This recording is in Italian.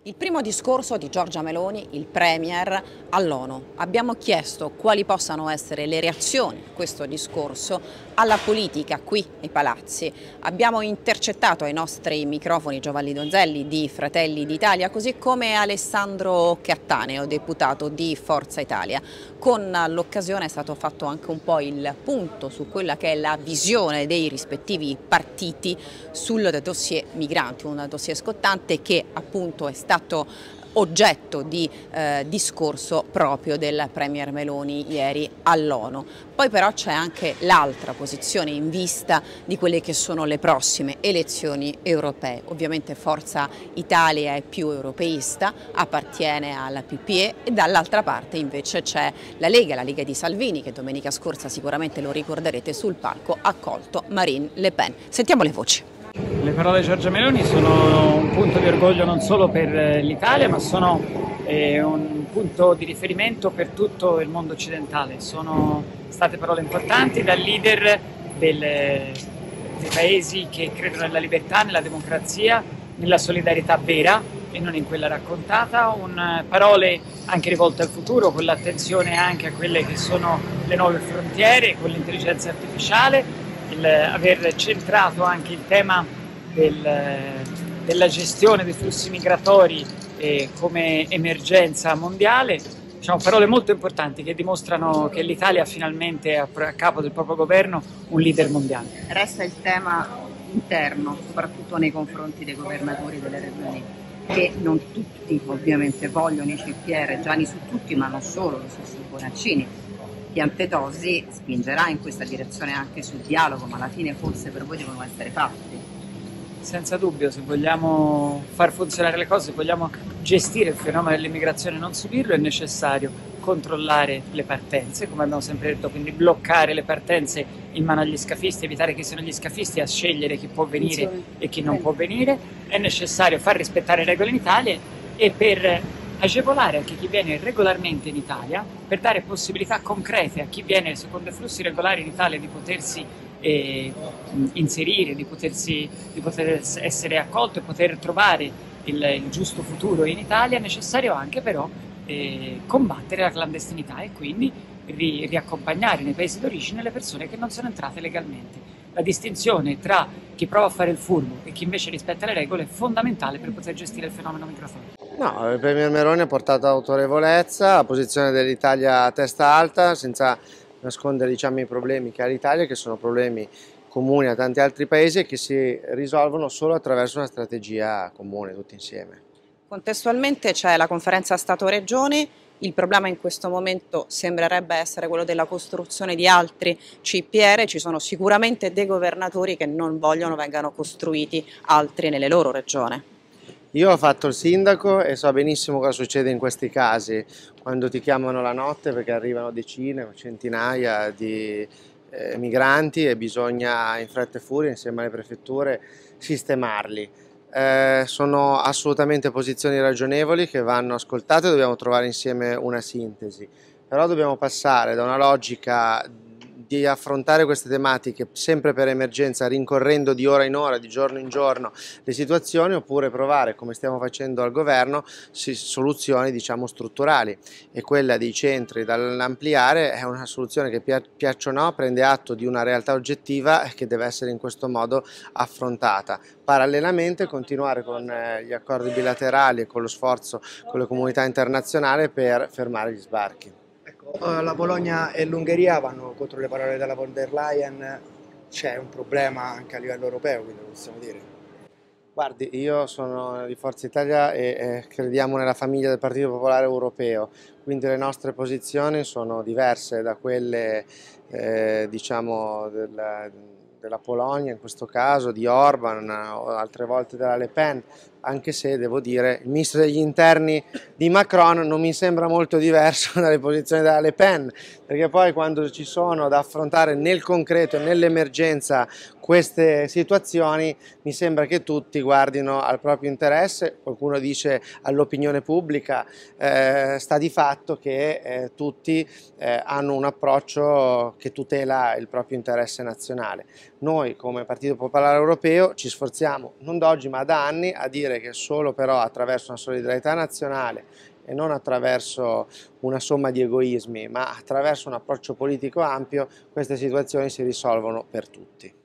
Il primo discorso di Giorgia Meloni, il Premier, all'ONU. Abbiamo chiesto quali possano essere le reazioni a questo discorso alla politica qui nei palazzi. Abbiamo intercettato ai nostri microfoni Giovanni Donzelli di Fratelli d'Italia, così come Alessandro Cattaneo, deputato di Forza Italia. Con l'occasione è stato fatto anche un po' il punto su quella che è la visione dei rispettivi partiti sul dossier migranti, un dossier scottante che appunto è stato oggetto di discorso proprio del Premier Meloni ieri all'ONU. Poi però c'è anche l'altra posizione in vista di quelle che sono le prossime elezioni europee. Ovviamente Forza Italia è più europeista, appartiene alla PPE e dall'altra parte invece c'è la Lega di Salvini che domenica scorsa, sicuramente lo ricorderete, sul palco ha accolto Marine Le Pen. Sentiamo le voci. Le parole di Giorgia Meloni sono un punto di orgoglio non solo per l'Italia, ma sono un punto di riferimento per tutto il mondo occidentale. Sono state parole importanti dal leader dei paesi che credono nella libertà, nella democrazia, nella solidarietà vera e non in quella raccontata, parole anche rivolte al futuro, con l'attenzione anche a quelle che sono le nuove frontiere, con l'intelligenza artificiale, aver centrato anche il tema della gestione dei flussi migratori come emergenza mondiale. Diciamo, parole molto importanti che dimostrano che l'Italia finalmente ha a capo del proprio governo un leader mondiale. Resta il tema interno, soprattutto nei confronti dei governatori delle regioni, che non tutti ovviamente vogliono i CPR, Gianni su tutti, ma non solo, lo stesso Bonaccini. Piantedosi spingerà in questa direzione anche sul dialogo, ma alla fine forse per voi devono essere fatti. Senza dubbio, se vogliamo far funzionare le cose, se vogliamo gestire il fenomeno dell'immigrazione e non subirlo, è necessario controllare le partenze, come abbiamo sempre detto, quindi bloccare le partenze in mano agli scafisti, evitare che siano gli scafisti a scegliere chi può venire e chi non può venire. È necessario far rispettare le regole in Italia e per agevolare anche chi viene regolarmente in Italia, per dare possibilità concrete a chi viene secondo i flussi regolari in Italia di potersi inserire, di poter essere accolto e poter trovare il giusto futuro in Italia. È necessario anche però combattere la clandestinità e quindi riaccompagnare nei paesi d'origine le persone che non sono entrate legalmente. La distinzione tra chi prova a fare il furbo e chi invece rispetta le regole è fondamentale per poter gestire il fenomeno migratorio. No, il Premier Meloni ha portato autorevolezza, la posizione dell'Italia a testa alta, senza nascondere, diciamo, i problemi che ha l'Italia, che sono problemi comuni a tanti altri paesi e che si risolvono solo attraverso una strategia comune, tutti insieme. Contestualmente c'è la conferenza Stato-Regioni. Il problema in questo momento sembrerebbe essere quello della costruzione di altri CPR, ci sono sicuramente dei governatori che non vogliono vengano costruiti altri nelle loro regioni. Io ho fatto il sindaco e so benissimo cosa succede in questi casi, quando ti chiamano la notte perché arrivano decine o centinaia di migranti e bisogna in fretta e furia insieme alle prefetture sistemarli. Sono assolutamente posizioni ragionevoli che vanno ascoltate e dobbiamo trovare insieme una sintesi, però dobbiamo passare da una logica di affrontare queste tematiche sempre per emergenza, rincorrendo di ora in ora, di giorno in giorno le situazioni, oppure provare, come stiamo facendo al governo, soluzioni, diciamo, strutturali. E quella dei centri dall'ampliare è una soluzione che piaccia o no, prende atto di una realtà oggettiva che deve essere in questo modo affrontata. Parallelamente continuare con gli accordi bilaterali e con lo sforzo con le comunità internazionali per fermare gli sbarchi. La Polonia e l'Ungheria vanno contro le parole della von der Leyen, c'è un problema anche a livello europeo, quindi lo possiamo dire. Guardi, io sono di Forza Italia e crediamo nella famiglia del Partito Popolare Europeo, quindi le nostre posizioni sono diverse da quelle diciamo della Polonia, in questo caso di Orban o altre volte della Le Pen, anche se devo dire il ministro degli interni di Macron non mi sembra molto diverso dalle posizioni della Le Pen, perché poi quando ci sono da affrontare nel concreto e nell'emergenza queste situazioni mi sembra che tutti guardino al proprio interesse, qualcuno dice all'opinione pubblica, sta di fatto che tutti hanno un approccio che tutela il proprio interesse nazionale. Noi come Partito Popolare Europeo ci sforziamo non da oggi ma da anni a dire che solo però attraverso una solidarietà nazionale e non attraverso una somma di egoismi, ma attraverso un approccio politico ampio, queste situazioni si risolvono per tutti.